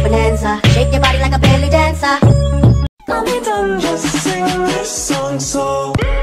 bonanza. Shake your body like a belly dancer. I'll be done just sing this song so